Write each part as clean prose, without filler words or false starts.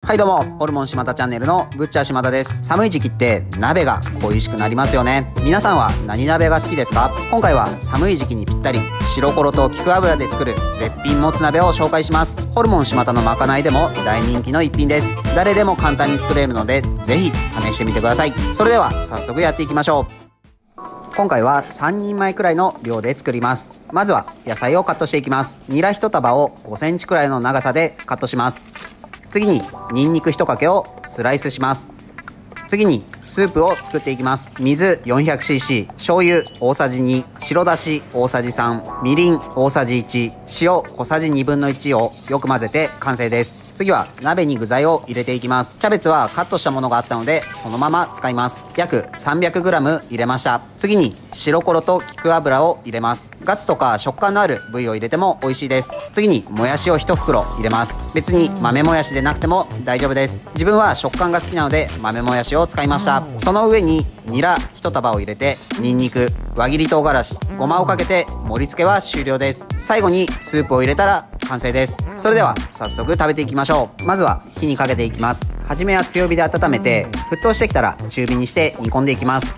はいどうも、ホルモン島田チャンネルのぶっちゃ島田です。寒い時期って鍋が恋しくなりますよね。皆さんは何鍋が好きですか？今回は寒い時期にぴったり白コロと菊油で作る絶品もつ鍋を紹介します。ホルモン島田のまかないでも大人気の一品です。誰でも簡単に作れるのでぜひ試してみてください。それでは早速やっていきましょう。今回は3人前くらいの量で作ります。まずは野菜をカットしていきます。ニラ1束を5センチくらいの長さでカットします。次にニンニク1かけをスライスします。次にスープを作っていきます。水 400cc、 醤油大さじ2、白だし大さじ3、みりん大さじ1、塩小さじ1/2をよく混ぜて完成です。次は鍋に具材を入れていきます。キャベツはカットしたものがあったのでそのまま使います。約 300g 入れました。次に白コロと菊油を入れます。ガツとか食感のある部位を入れても美味しいです。次にもやしを1袋入れます。別に豆もやしでなくても大丈夫です。自分は食感が好きなので豆もやしを使いました。その上にニラ1束を入れてニンニク、輪切り唐辛子、ごまをかけて盛り付けは終了です。最後にスープを入れたら完成です。それでは早速食べていきましょう。まずは火にかけていきます。初めは強火で温めて沸騰してきたら中火にして煮込んでいきます。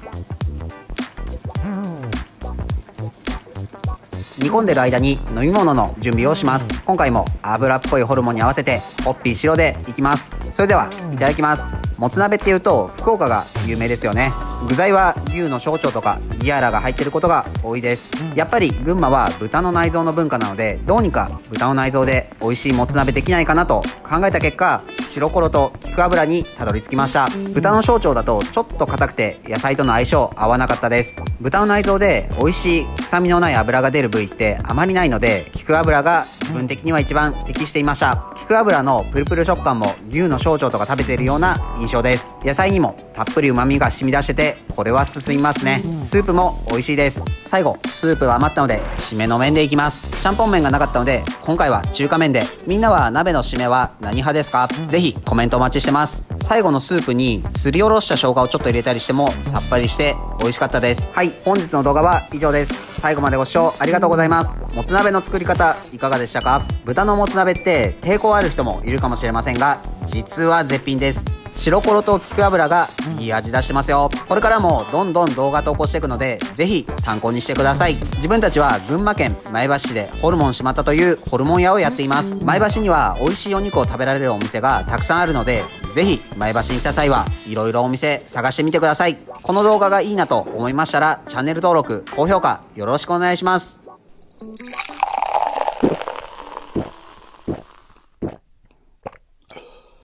煮込んでる間に飲み物の準備をします。今回も油っぽいホルモンに合わせてホッピー白でいきます。それではいただきます。もつ鍋っていうと福岡が有名ですよね。具材は牛の小腸とかギアラが入ってることが多いです。やっぱり群馬は豚の内臓の文化なので、どうにか豚の内臓で美味しいもつ鍋できないかなと考えた結果、白コロと菊油にたどり着きました。豚の小腸だとちょっと硬くて野菜との相性合わなかったです。豚の内臓で美味しい臭みのない油が出る部位ってあまりないので、菊油が自分的には一番適していました。菊油のプルプル食感も牛の小腸とか食べているような印象です。野菜にもたっぷり旨味が染み出してて、これは進みますね。スープも美味しいです。最後スープが余ったので締めの麺でいきます。ちゃんぽん麺がなかったので今回は中華麺で。みんなは鍋の締めは何派ですか？ぜひコメントお待ちしてます。最後のスープにすりおろした生姜をちょっと入れたりしてもさっぱりして美味しかったです。はい、本日の動画は以上です。最後までご視聴ありがとうございます。もつ鍋の作り方いかがでしたか？豚のもつ鍋って抵抗ある人もいるかもしれませんが、実は絶品です。白コロと菊油がいい味出してますよ。これからもどんどん動画投稿していくのでぜひ参考にしてください。自分たちは群馬県前橋市でホルモン島田というホルモン屋をやっています。前橋には美味しいお肉を食べられるお店がたくさんあるので、ぜひ前橋に来た際はいろいろお店探してみてください。この動画がいいなと思いましたらチャンネル登録、高評価よろしくお願いします。